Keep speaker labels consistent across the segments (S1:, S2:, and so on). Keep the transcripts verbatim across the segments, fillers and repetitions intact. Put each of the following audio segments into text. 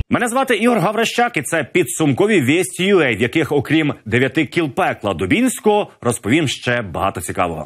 S1: Мене звати Ігор Гаврищак, і це підсумкові Вісті ю а, в яких, окрім дев'яти кіл пекла Дубінського, розповім ще багато цікавого.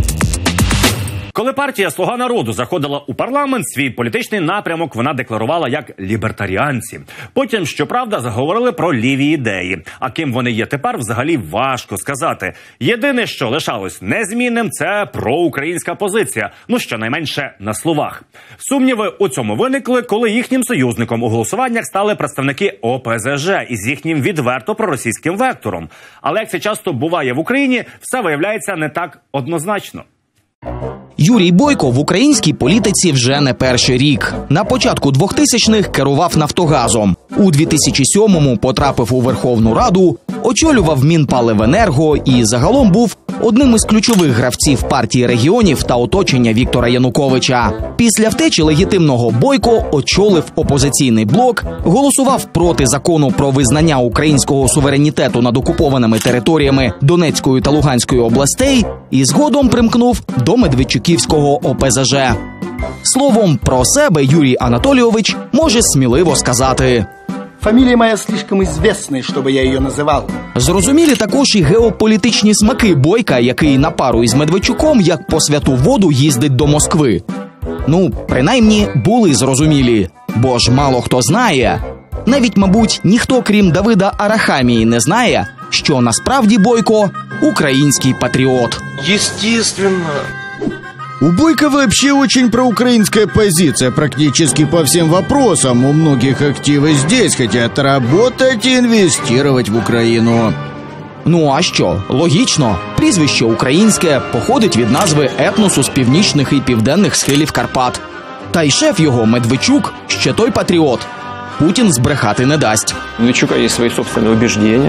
S1: Коли партія «Слуга народу» заходила у парламент, свій політичний напрямок вона декларувала як лібертаріанці. Потім, щоправда, заговорили про ліві ідеї. А ким вони є тепер, взагалі важко сказати. Єдине, що лишалось незмінним, це проукраїнська позиція. Ну, щонайменше на словах. Сумніви у цьому виникли, коли їхнім союзником у голосуваннях стали представники о пе зе же із їхнім відверто проросійським вектором. Але, як це часто буває в Україні, все виявляється не так однозначно.
S2: Юрій Бойко в українській політиці вже не перший рік. На початку двохтисячних керував «Нафтогазом». У дві тисячі сьомому потрапив у Верховну Раду, очолював Мінпаливенерго і загалом був одним із ключових гравців партії регіонів та оточення Віктора Януковича. Після втечі легітимного Бойко очолив опозиційний блок, голосував проти закону про визнання українського суверенітету над окупованими територіями Донецької та Луганської областей і згодом примкнув до Медведчуківського о пе зе же. Словом, про себе Юрій Анатолійович може сміливо сказати:
S3: «Фамилия моя слишком известная, чтобы я ее называл».
S2: Зрозумілі також і геополітичні смаки Бойка, який на пару із Медведчуком, як по святу воду, їздить до Москви. Ну, принаймні, були зрозумілі. Бо ж мало хто знає, навіть, мабуть, ніхто, крім Давида Арахамії, не знає, що насправді Бойко – український патріот.
S4: Естественно.
S5: У Бойко вообще очень проукраинская позиция практически по всем вопросам. У многих активы здесь хотят работать и инвестировать в Украину.
S2: Ну а що? Логічно. Прізвище українське, походить від назви етносу з північних і південних схилів Карпат. Та й шеф його, Медведчук, ще той патріот. Путін збрехати не дасть.
S6: У Медведчука есть свои собственные убеждения.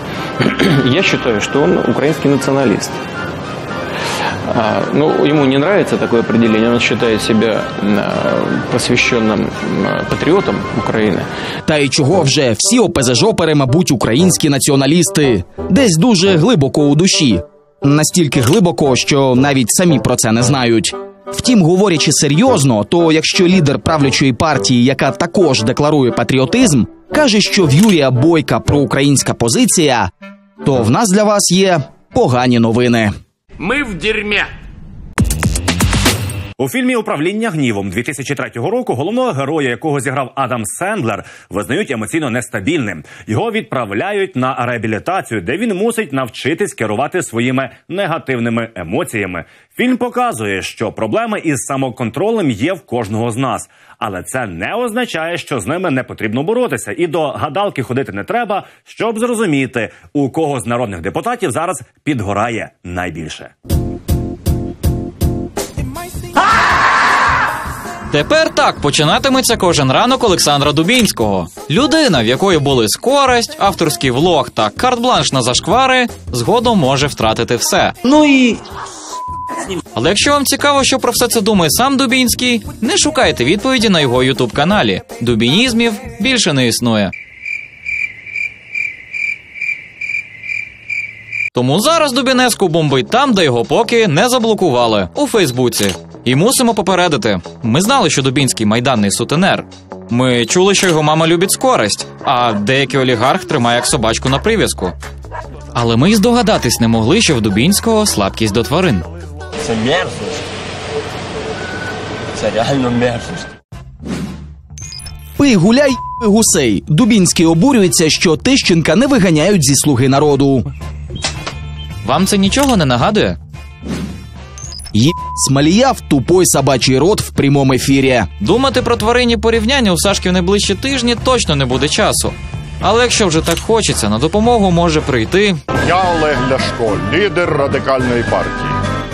S6: Я считаю, что он украинский националист. А, ну, ему не нравится такое определение, он считает себя посвященным патріотом України.
S2: Та й чого вже, всі о пе зе жопери, мабуть, українські націоналісти. Десь дуже глибоко у душі. Настільки глибоко, що навіть самі про це не знають. Втім, говорячи серйозно, то якщо лідер правлячої партії, яка також декларує патріотизм, каже, що в Юрія Бойка проукраїнська позиція, то в нас для вас є погані новини.
S4: Ми в дерьмі.
S1: У фільмі «Управління гнівом» дві тисячі третього року головного героя, якого зіграв Адам Сендлер, визнають емоційно нестабільним. Його відправляють на реабілітацію, де він мусить навчитись керувати своїми негативними емоціями. Фільм показує, що проблеми із самоконтролем є в кожного з нас. Але це не означає, що з ними не потрібно боротися. І до гадалки ходити не треба, щоб зрозуміти, у кого з народних депутатів зараз підгорає найбільше.
S7: Тепер так починатиметься кожен ранок Олександра Дубінського. Людина, в якої були скорость, авторський влог та карт-бланш на зашквари, згодом може втратити все.
S4: Ну і...
S7: Але якщо вам цікаво, що про все це думає сам Дубінський, не шукайте відповіді на його ютуб-каналі. Дубінізмів більше не існує. Тому зараз Дубінеску бомбить там, де його поки не заблокували – у Фейсбуці. І мусимо попередити. Ми знали, що Дубінський майданний сутенер. Ми чули, що його мама любить скорость, а деякий олігарх тримає як собачку на прив'язку. Але ми й здогадатись не могли, що в Дубінського слабкість до тварин.
S4: Це мерзость. Це реально мерзость.
S2: Пий, гуляй, гусей. Дубінський обурюється, що Тищенка не виганяють зі «Слуги народу».
S7: Вам це нічого не нагадує?
S2: Є Смолія в тупой собачий рот в прямому ефірі.
S7: Думати про тваринні порівняння у Сашки в найближчі тижні точно не буде часу. Але якщо вже так хочеться, на допомогу може прийти...
S8: Я Олег Ляшко, лідер радикальної партії.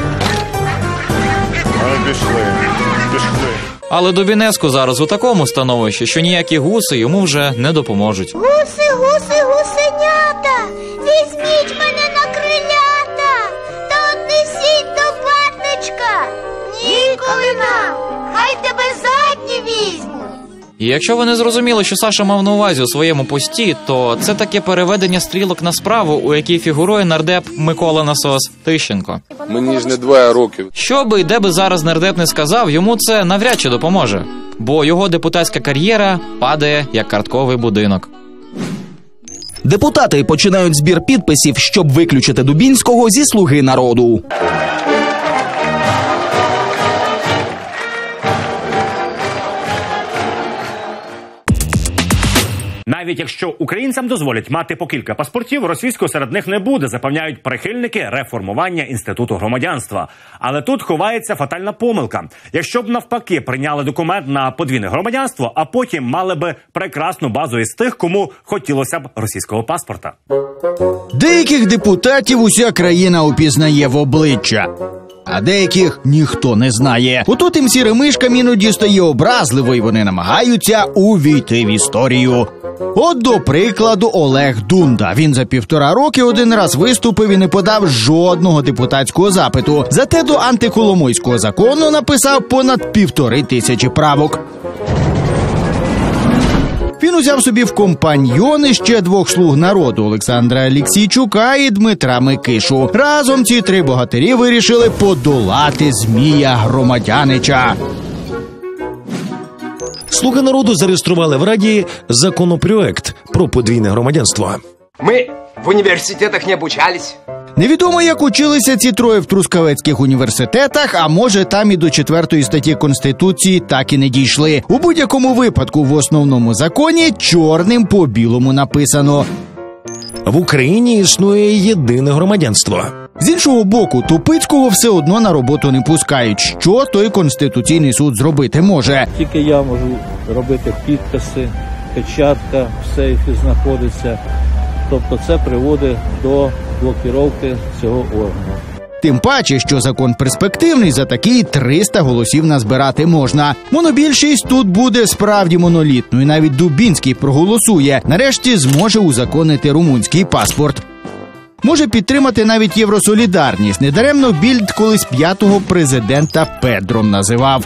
S8: Ми пішли, пішли.
S7: Але Дубінеску зараз у такому становищі, що ніякі гуси йому вже не допоможуть.
S9: Гуси, гуси, гусенята, візьміть мене на крилята та однесіть до батечка. Ніколи нам, хай тебе задні візьмуть.
S7: І якщо ви не зрозуміли, що Саша мав на увазі у своєму пості, то це таке переведення стрілок на справу, у якій фігурує нардеп Микола Насос Тищенко.
S10: Мені ж не двоє років.
S7: Що би і де би зараз нардеп не сказав, йому це навряд чи допоможе. Бо його депутатська кар'єра падає як картковий будинок.
S2: Депутати починають збір підписів, щоб виключити Дубінського зі «Слуги народу».
S1: Навіть якщо українцям дозволять мати по кілька паспортів, російського серед них не буде, запевняють прихильники реформування інституту громадянства. Але тут ховається фатальна помилка. Якщо б навпаки прийняли документ на подвійне громадянство, а потім мали би прекрасну базу із тих, кому хотілося б російського паспорта.
S5: Деяких депутатів уся країна упізнає в обличчя, а деяких ніхто не знає. Отут їм сірим мишкам іноді стає образливо, і вони намагаються увійти в історію. От, до прикладу, Олег Дунда. Він за півтора роки один раз виступив і не подав жодного депутатського запиту. Зате до антиколомойського закону написав понад півтори тисячі правок. Він узяв собі в компаньйони ще двох слуг народу – Олександра Алексійчука і Дмитра Микишу. Разом ці три богатирі вирішили подолати Змія Громадянича.
S11: «Слуги народу» зареєстрували в Раді законопроект про подвійне громадянство.
S12: Ми в університетах не обучались.
S5: Невідомо, як училися ці троє в трускавецьких університетах, а може там і до четвертої статті Конституції так і не дійшли. У будь-якому випадку в основному законі чорним по білому написано:
S11: в Україні існує єдине громадянство.
S5: З іншого боку, Тупицького все одно на роботу не пускають. Що той Конституційний суд зробити може?
S13: Тільки я можу робити підписи, печатка в сейфі знаходиться. Тобто це приводить до блокировки цього органу.
S5: Тим паче, що закон перспективний, за такі триста голосів назбирати можна. Монобільшість тут буде справді монолітною. Навіть Дубінський проголосує. Нарешті зможе узаконити румунський паспорт. Може підтримати навіть євросолідарність. Недаремно Більд колись п'ятого президента Педром називав.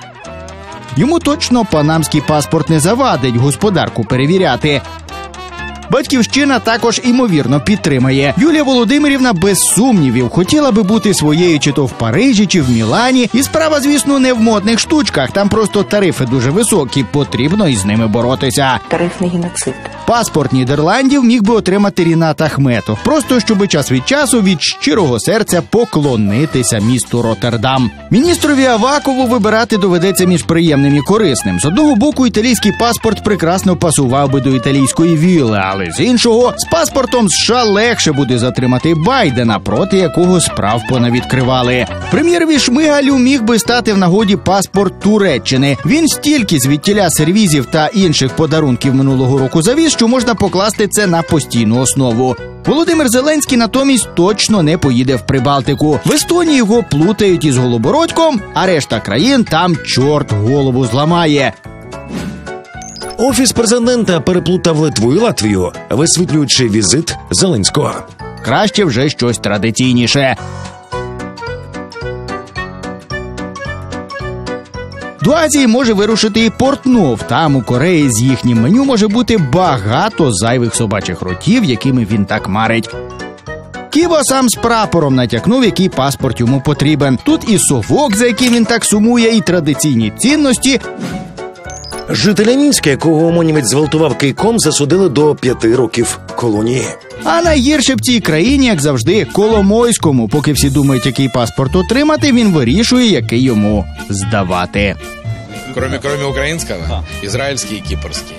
S5: Йому точно панамський паспорт не завадить господарку перевіряти. Батьківщина також, імовірно, підтримає. Юлія Володимирівна без сумнівів хотіла би бути своєю чи то в Парижі, чи в Мілані. І справа, звісно, не в модних штучках. Там просто тарифи дуже високі. Потрібно із ними боротися.
S14: Тарифний геноцид.
S5: Паспорт Нідерландів міг би отримати Рінат Ахметов. Просто, щоб час від часу від щирого серця поклонитися місту Роттердам. Міністрові Авакову вибирати доведеться між приємним і корисним. З одного боку, італійський паспорт прекрасно пасував би до італійської вілли, але з іншого, з паспортом США легше буде затримати Байдена, проти якого справ понавідкривали. Прем'єрові Шмигалю міг би стати в нагоді паспорт Туреччини. Він стільки звідтіля сервізів та інших подарунків минулого року завіз, що можна покласти це на постійну основу. Володимир Зеленський натомість точно не поїде в Прибалтику. В Естонії його плутають із Голобородьком, а решта країн там чорт голову зламає.
S11: Офіс президента переплутав Литву і Латвію, висвітлюючи візит Зеленського.
S5: Краще вже щось традиційніше. До Азії може вирушити і Портнов. Там, у Кореї, з їхнім меню може бути багато зайвих собачих ротів, якими він так марить. Ківо сам з прапором натякнув, який паспорт йому потрібен. Тут і совок, за яким він так сумує, і традиційні цінності.
S11: Жителя Мінська, якого омонівець зґвалтував кийком, засудили до п'яти років колонії.
S5: А найгірше в цій країні, як завжди, Коломойському. Поки всі думають, який паспорт отримати, він вирішує, який йому здавати.
S15: Кроме, кроме українського, ізраїльський і кіпрський.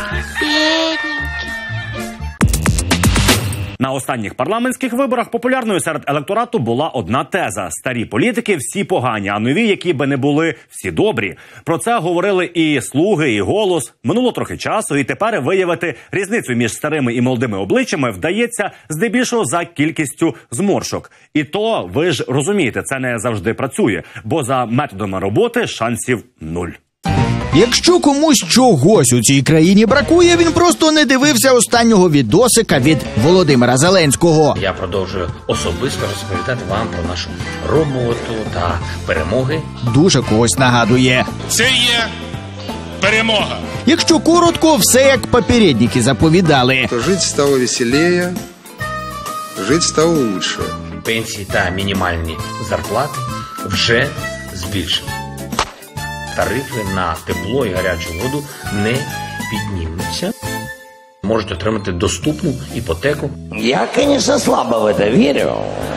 S1: На останніх парламентських виборах популярною серед електорату була одна теза: старі політики всі погані, а нові, які би не були, всі добрі. Про це говорили і «Слуги», і «Голос». Минуло трохи часу, і тепер виявити різницю між старими і молодими обличчями вдається здебільшого за кількістю зморшок. І то, ви ж розумієте, це не завжди працює, бо за методами роботи шансів нуль.
S5: Якщо комусь чогось у цій країні бракує, він просто не дивився останнього відосика від Володимира Зеленського.
S16: Я продовжую особисто розповідати вам про нашу роботу та перемоги.
S5: Дуже когось нагадує.
S15: Це є
S10: перемога.
S5: Якщо коротко, все як попередники заповідали.
S14: Жити стало веселіше, жити стало лучше.
S16: Пенсії та мінімальні зарплати вже збільшені. Тарифи на тепло і гарячу воду не піднімуться. Можуть отримати доступну іпотеку.
S4: Я, конечно, слабо в это верю.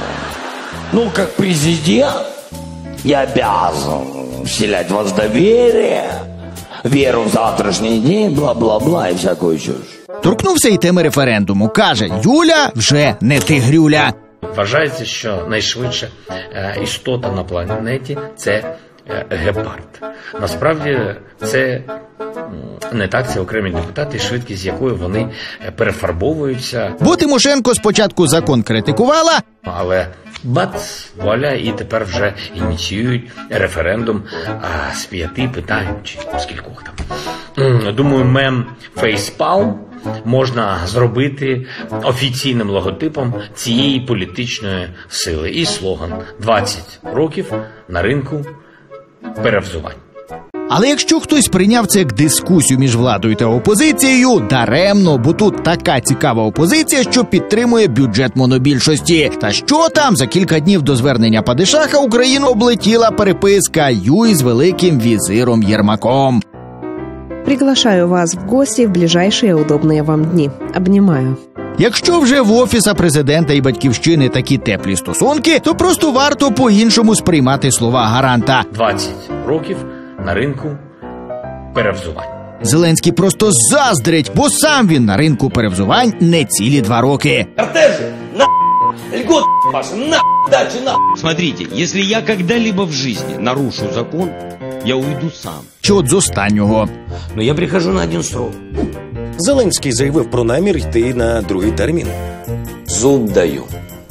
S4: Ну, как президент, я обязан вселять в вас доверие, веру в завтрашний день, бла-бла-бла і всякую чушь.
S5: Торкнувся й теми референдуму. Каже, Юля вже не тигрюля.
S16: Вважається, що найшвидша е, істота на планеті – це е, гепард. Насправді це не так, це окремі депутати, швидкість з якої вони перефарбовуються.
S5: Бо Тимошенко спочатку закон критикувала,
S16: але бац, вуаля, і тепер вже ініціюють референдум а, з п'яти питань, чи скількох там. Думаю, мем «Фейспалм» можна зробити офіційним логотипом цієї політичної сили. І слоган «двадцять років на ринку перевзувань».
S5: Але якщо хтось прийняв це як дискусію між владою та опозицією, даремно, бо тут така цікава опозиція, що підтримує бюджет монобільшості. Та що там, за кілька днів до звернення Падишаха Україну облетіла переписка Юй з великим візиром Єрмаком.
S17: Приглашаю вас в гости в ближайшие удобные вам дни. Обнимаю.
S5: Якщо вже в Офіса Президента і Батьківщини такі теплі стосунки, то просто варто по-іншому сприймати слова гаранта.
S16: двадцять років на ринку перевзувань.
S5: Зеленський просто заздрить, бо сам він на ринку перевзувань не цілі два роки.
S18: Кортежи, на льгот, Паша, на дачи, на. Смотрите, если я когда-либо в жизни нарушу закон, я уйду сам.
S5: Чи от з останнього?
S4: Но я прихожу на один срок.
S11: Зеленський заявив про намір йти на другий термін.
S4: Зуб даю.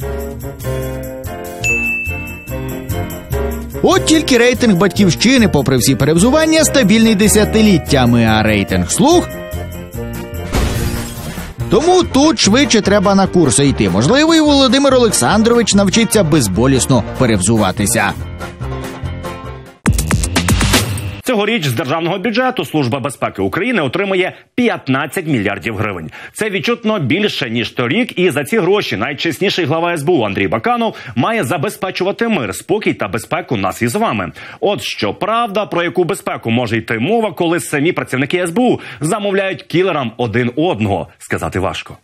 S5: От тільки рейтинг Батьківщини, попри всі перевзування, стабільний десятиліттями, а рейтинг «Слуг» тому тут швидше треба на курси йти. Можливо, і Володимир Олександрович навчиться безболісно перевзуватися.
S1: Цьогоріч з державного бюджету Служба безпеки України отримує п'ятнадцять мільярдів гривень. Це відчутно більше, ніж торік, і за ці гроші найчесніший глава ес бе у Андрій Баканов має забезпечувати мир, спокій та безпеку нас із вами. От що правда, про яку безпеку може йти мова, коли самі працівники ес бе у замовляють кілерам один одного, сказати важко.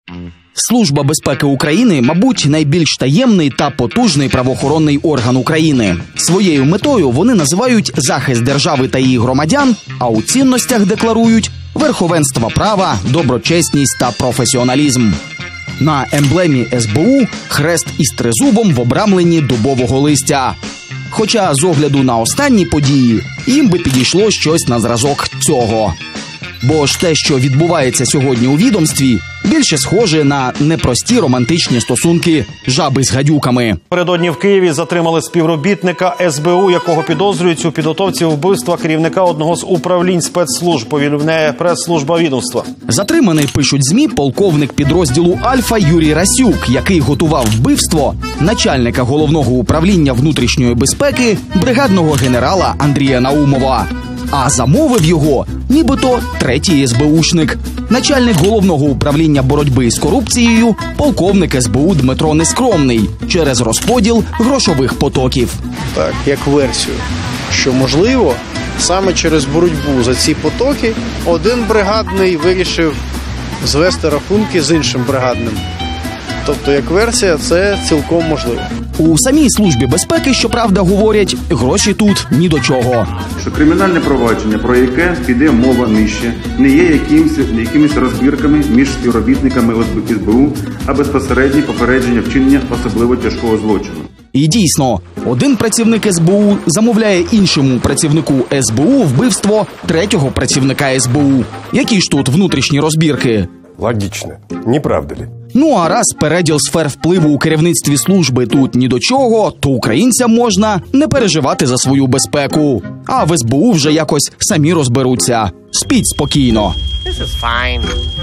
S2: Служба безпеки України, мабуть, найбільш таємний та потужний правоохоронний орган України. Своєю метою вони називають захист держави та її громадян, а у цінностях декларують верховенство права, доброчесність та професіоналізм. На емблемі ес бе у хрест із тризубом в обрамленні дубового листя. Хоча з огляду на останні події їм би підійшло щось на зразок цього. Бо ж те, що відбувається сьогодні у відомстві, більше схоже на непрості романтичні стосунки жаби з гадюками.
S19: Передодні в Києві затримали співробітника ес бе у, якого підозрюють у підготовці вбивства керівника одного з управлінь спецслужб, повідомляє прес-служба відомства.
S2: Затриманий, пишуть ЗМІ, полковник підрозділу «Альфа» Юрій Расюк, який готував вбивство начальника головного управління внутрішньої безпеки бригадного генерала Андрія Наумова. А замовив його нібито третій ес бе ушник. Начальник головного управління боротьби з корупцією, полковник ес бе у Дмитро Нескромний, через розподіл грошових потоків.
S20: Так, як версію, що можливо, саме через боротьбу за ці потоки один бригадний вирішив звести рахунки з іншим бригадним. Тобто, як версія, це цілком можливо.
S2: У самій Службі безпеки, щоправда, говорять, гроші тут ні до чого.
S21: Що кримінальне провадження, про яке піде мова нижче, не є якимось, якимись розбірками між співробітниками ес бе у, а безпосереднє попередження вчинення особливо тяжкого злочину.
S2: І дійсно, один працівник ес бе у замовляє іншому працівнику ес бе у вбивство третього працівника ес бе у. Які ж тут внутрішні розбірки?
S22: Логічно, не правда ли?
S2: Ну а раз переділ сфер впливу у керівництві служби тут ні до чого, то українцям можна не переживати за свою безпеку. А в ес бе у вже якось самі розберуться. Спіть спокійно.
S23: This is fine.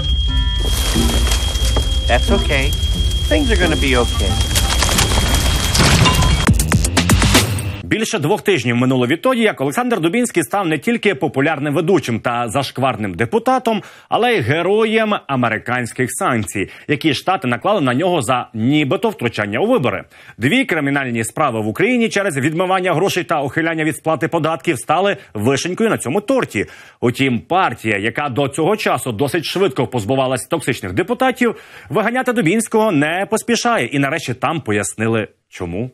S23: That's okay. Things are gonna be okay.
S1: Більше двох тижнів минуло відтоді, як Олександр Дубінський став не тільки популярним ведучим та зашкварним депутатом, але й героєм американських санкцій, які Штати наклали на нього за нібито втручання у вибори. Дві кримінальні справи в Україні через відмивання грошей та ухиляння від сплати податків стали вишенькою на цьому торті. Утім, партія, яка до цього часу досить швидко позбувалась токсичних депутатів, виганяти Дубінського не поспішає. І нарешті там пояснили, чому.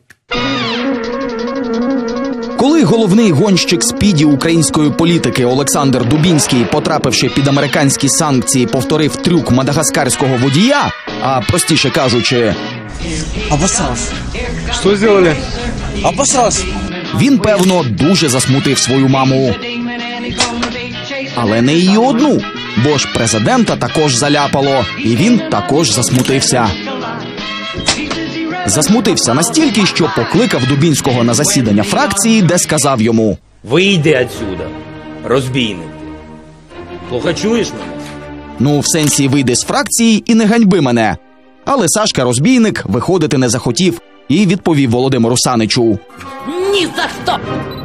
S2: Коли головний гонщик спіді української політики Олександр Дубінський, потрапивши під американські санкції, повторив трюк мадагаскарського водія, а простіше кажучи,
S3: обосрался. Что сделали? Обосрался.
S2: Він, певно, дуже засмутив свою маму. Але не її одну, бо ж президента також заляпало, і він також засмутився. Засмутився настільки, що покликав Дубінського на засідання фракції, де сказав йому:
S6: «Вийди отсюда, розбійник. Плохо чуєш мене?»
S2: Ну, в сенсі, вийди з фракції і не ганьби мене. Але Сашка Розбійник виходити не захотів і відповів Володимиру Саничу:
S10: «Ні за що!»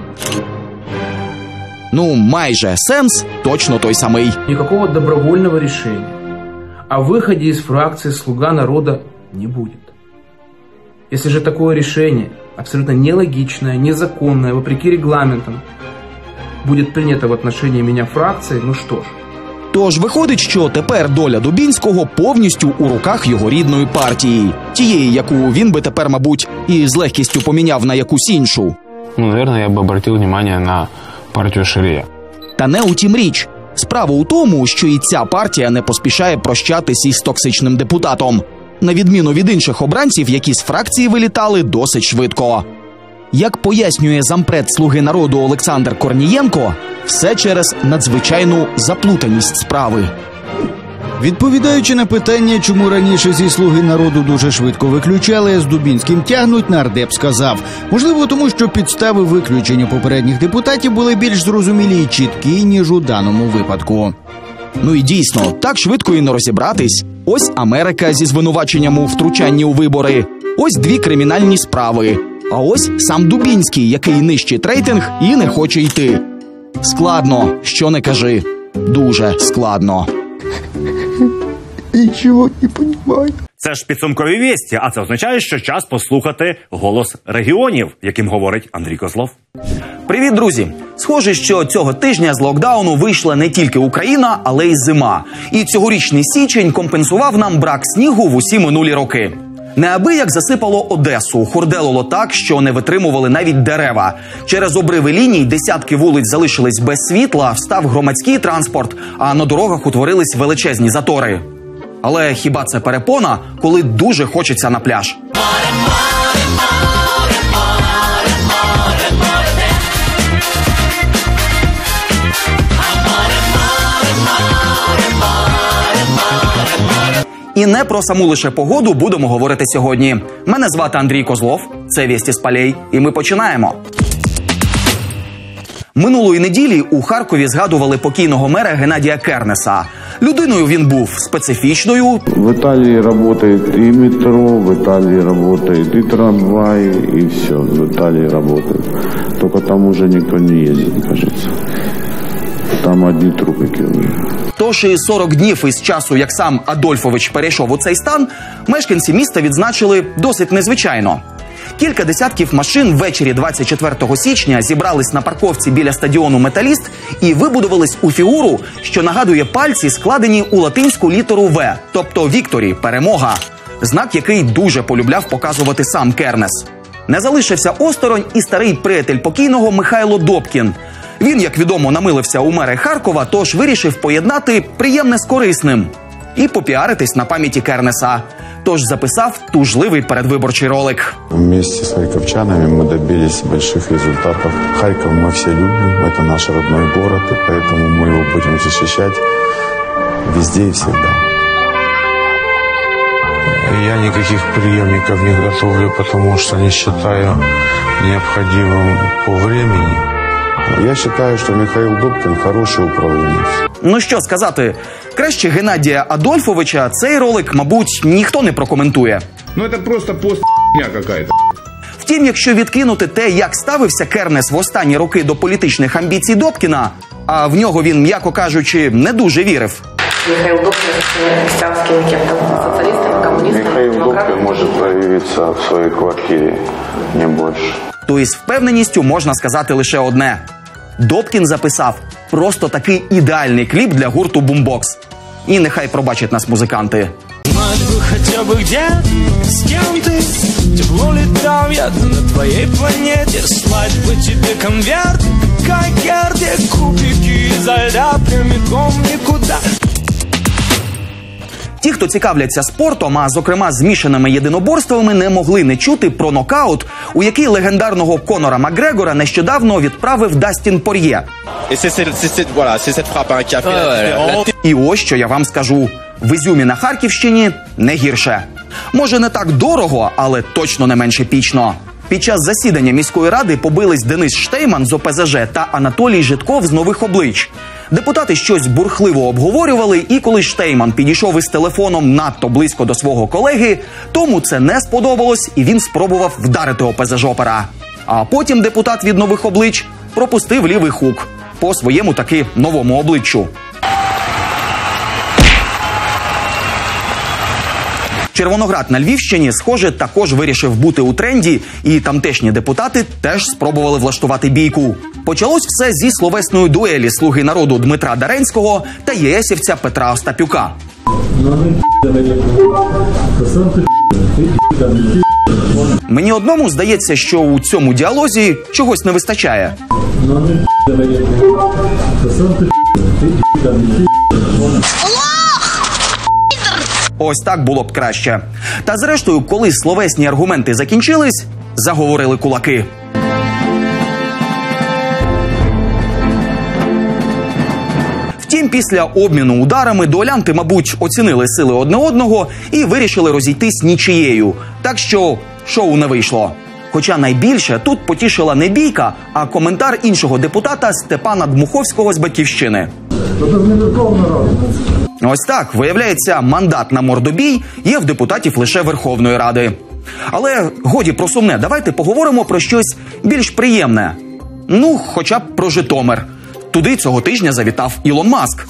S2: Ну, майже сенс точно той самий.
S24: Никакого добровольного решения о выходе из фракции «Слуга народа» не будет. Если же такое решение, абсолютно нелогичное, незаконное, вопреки регламентам, будет принято в отношении меня фракции, ну что ж.
S2: Тож виходить, що тепер доля Дубінського повністю у руках його рідної партії. Тієї, яку він би тепер, мабуть, і з легкістю поміняв на якусь іншу.
S25: Ну, наверное, я б обратив увагу на партію Шарія.
S2: Та не у тім річ. Справа у тому, що і ця партія не поспішає прощатись із токсичним депутатом. На відміну від інших обранців, які з фракції вилітали досить швидко. Як пояснює зампред «Слуги народу» Олександр Корнієнко, все через надзвичайну заплутаність справи.
S5: Відповідаючи на питання, чому раніше зі «Слуги народу» дуже швидко виключали, з Дубінським тягнуть, нардеп сказав: можливо, тому що підстави виключення попередніх депутатів були більш зрозумілі і чіткі, ніж у даному випадку.
S2: Ну і дійсно, так швидко і не розібратись. Ось Америка зі звинуваченням у втручанні у вибори. Ось дві кримінальні справи. А ось сам Дубінський, який нищить рейтинг і не хоче йти. Складно, що не кажи. Дуже складно.
S5: Нічого не розумію.
S1: Це ж підсумкові вісті, а це означає, що час послухати голос регіонів, яким говорить Андрій Козлов.
S2: Привіт, друзі! Схоже, що цього тижня з локдауну вийшла не тільки Україна, але й зима. І цьогорічний січень компенсував нам брак снігу в усі минулі роки. Неабияк засипало Одесу, хурделило так, що не витримували навіть дерева. Через обриви ліній десятки вулиць залишились без світла, встав громадський транспорт, а на дорогах утворились величезні затори. Але хіба це перепона, коли дуже хочеться на пляж? І не про саму лише погоду будемо говорити сьогодні. Мене звати Андрій Козлов, це «Вісті з полей», і ми починаємо. Минулої неділі у Харкові згадували покійного мера Геннадія Кернеса. Людиною він був специфічною.
S26: В Італії працює і метро, в Італії працює і трамвай, і все, в Італії працює. Тільки там уже ніхто не їздить, кажеться. Там одні трупики вже.
S2: Тож і сорок днів із часу, як сам Адольфович перейшов у цей стан, мешканці міста відзначили досить незвичайно. Кілька десятків машин ввечері двадцять четвертого січня зібрались на парковці біля стадіону «Металіст» і вибудувались у фігуру, що нагадує пальці, складені у латинську літеру «В», тобто «Вікторі» – перемога. Знак, який дуже полюбляв показувати сам Кернес. Не залишився осторонь і старий приятель покійного Михайло Добкін. Він, як відомо, намилився у мери Харкова, тож вирішив поєднати приємне з корисним і попіаритись на пам'яті Кернеса. Тож записав тужливий передвиборчий ролик.
S26: Вместе с харьковчанами мы добились больших результатов. Харьков мы все любим, это наш родной город, и поэтому мы его будем защищать везде и всегда. Я никаких преемников не готовлю, потому что не считаю необходимым по времени. Я считаю, что Михаил Добкин хороший управленець.
S2: Ну що сказати, краще Геннадія Адольфовича цей ролик, мабуть, ніхто не прокоментує.
S8: Ну це просто пост***ня какая-то.
S2: Втім, якщо відкинути те, як ставився Кернес в останні роки до політичних амбіцій Добкіна, а в нього він, м'яко кажучи, не дуже вірив.
S7: Михаил Добкин стал с кем-то, социалистами, коммунистами,
S26: Михаил
S7: демократами.
S26: Добкин может проявиться в своей квартире, не больше.
S2: То із впевненістю можна сказати лише одне. Добкін записав просто такий ідеальний кліп для гурту «Бумбокс». І нехай пробачать нас музиканти.
S9: Знать бы хотя бы где, с кем ты, тепло ли там я на твоей планете. Слать бы тебе конверт, как Герде, кубики изо льда прямиком никуда.
S2: Ті, хто цікавляться спортом, а зокрема змішаними єдиноборствами, не могли не чути про нокаут, у який легендарного Конора Макгрегора нещодавно відправив Дастін Пор'є. І ось що я вам скажу. В Ізюмі на Харківщині не гірше. Може, не так дорого, але точно не менш епічно. Під час засідання міської ради побились Денис Штейман з О Пе Зе Же та Анатолій Житков з Нових облич. Депутати щось бурхливо обговорювали, і коли Штейман підійшов із телефоном надто близько до свого колеги, тому це не сподобалось, і він спробував вдарити О Пе Зе Жопера. А потім депутат від Нових облич пропустив лівий хук по своєму таки новому обличчю. Червоноград на Львівщині, схоже, також вирішив бути у тренді, і тамтешні депутати теж спробували влаштувати бійку. Почалось все зі словесної дуелі «Слуги народу» Дмитра Даренського та єесівця Петра Остапюка. Мені одному здається, що у цьому діалозі чогось не вистачає. Ось так було б краще. Та зрештою, коли словесні аргументи закінчились, заговорили кулаки. Втім, після обміну ударами дуелянти, мабуть, оцінили сили одне одного і вирішили розійтись нічиєю. Так що шоу не вийшло. Хоча найбільше тут потішила не бійка, а коментар іншого депутата Степана Дмуховського з «Батьківщини». Ось так, виявляється, мандат на мордобій є в депутатів лише Верховної Ради. Але годі про сумне, давайте поговоримо про щось більш приємне. Ну, хоча б про Житомир. Туди цього тижня завітав Ілон Маск.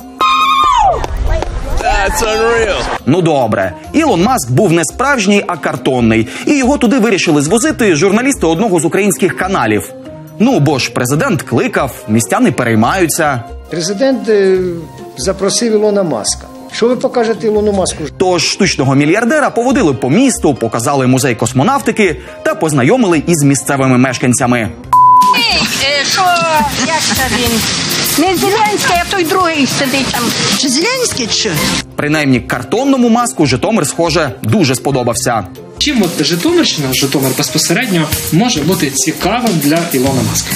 S2: Ну добре, Ілон Маск був не справжній, а картонний. І його туди вирішили звозити журналісти одного з українських каналів. Ну, бо ж президент кликав, містяни переймаються.
S10: Президент е, запросив Ілона Маска. Що ви покажете Ілону Маску?
S2: Тож штучного мільярдера поводили по місту, показали музей космонавтики та познайомили із місцевими мешканцями.
S12: Ей, що, як це він? Не Зеленський, а той другий сидить там. Чи Зеленський, чи?
S2: Принаймні картонному Маску Житомир, схоже, дуже сподобався.
S13: Чим от Житомирщина, Житомир безпосередньо, може бути цікавим для Ілона Маска?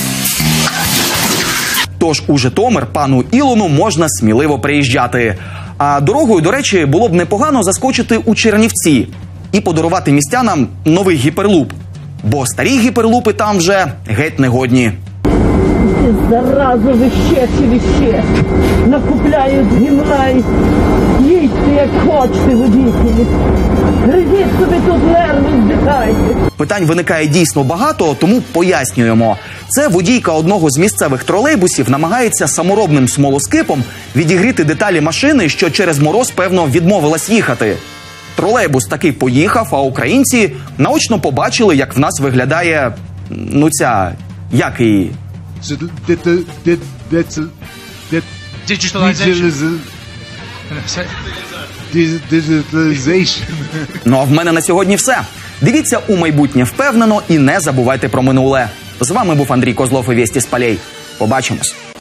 S2: Тож у Житомир пану Ілону можна сміливо приїжджати. А дорогою, до речі, було б непогано заскочити у Чернівці і подарувати містянам новий гіперлуп. Бо старі гіперлупи там вже геть негодні.
S15: Заразу ви ще чи ще накупляють гімна і їдьте як хочете, водителі. Гризіть собі тут нерви, здихайте.
S2: Питань виникає дійсно багато, тому пояснюємо. Це водійка одного з місцевих тролейбусів намагається саморобним смолоскипом відігріти деталі машини, що через мороз, певно, відмовилась їхати. Тролейбус таки поїхав, а українці наочно побачили, як в нас виглядає, ну ця, як і... Ну а в мене на сьогодні все. Дивіться у майбутнє впевнено і не забувайте про минуле. З вами був Андрій Козлов і «Вєсті з полей». Побачимось.